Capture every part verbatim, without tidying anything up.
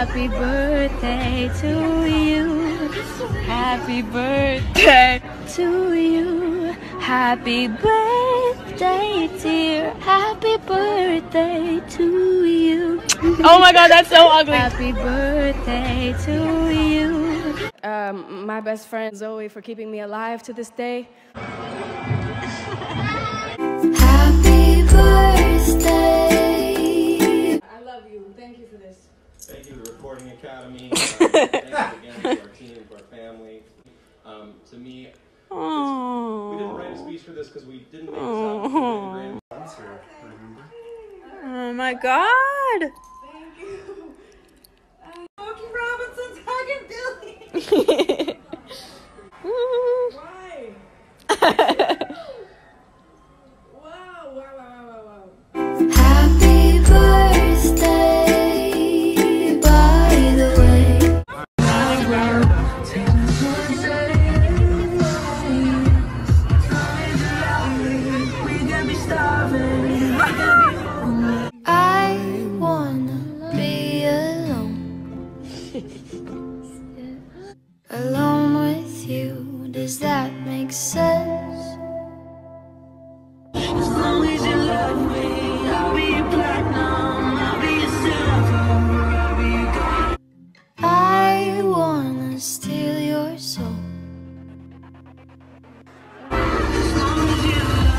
Happy birthday to you. Happy birthday to you. Happy birthday, dear. Happy birthday to you. Oh my god, that's so ugly. Happy birthday to you. Um, my best friend Zoe for keeping me alive to this day. Happy birthday. I love you. Thank you for this. Thank you to the Recording Academy. Uh, thanks again to our team, to our family. Um, to me, Aww. we didn't write a speech for this because we didn't make Aww. this up. Oh my god. Thank you. Uh, Smokey Robinson's hugging Billy. Why? Wow, wow, wow, wow, wow. Happy birthday, by the way. I wanna be alone. Alone with you, does that make sense? As long as you love me, I'll be your platinum, I'll be your silver, I'll be your gold. I wanna steal your soul. As long as you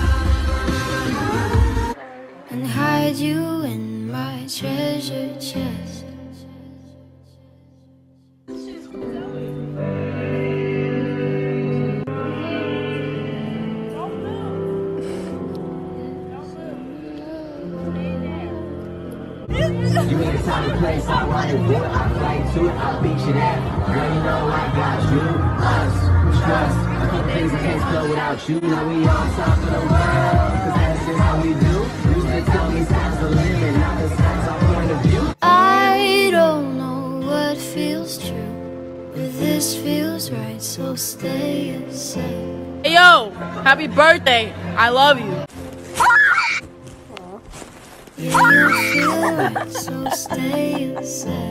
love me, and hide you in my treasure chest. You ain't the time to play, so I run it, boy. I fight to it, I'll beat you there. Girl, you know I got you, us, trust. I can't things I can't flow without you. Now we on top of the world, cause that's just how we do. Used to tell me sky's the limit, now the sky's our point of view. I don't know what feels true, but this feels right, so stay a sec. Hey yo, happy birthday. I love you. Yeah, you feel right, so stay a sec.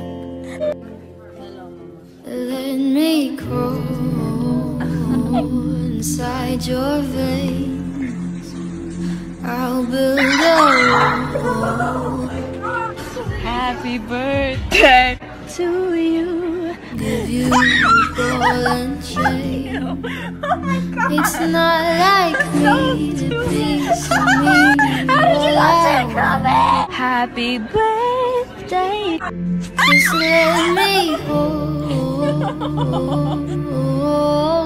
Let me crawl inside your veins. I'll build a wall. Happy birthday to you. Give you a ball and chain. It's not like me to be so mean. Happy birthday. Just let me hold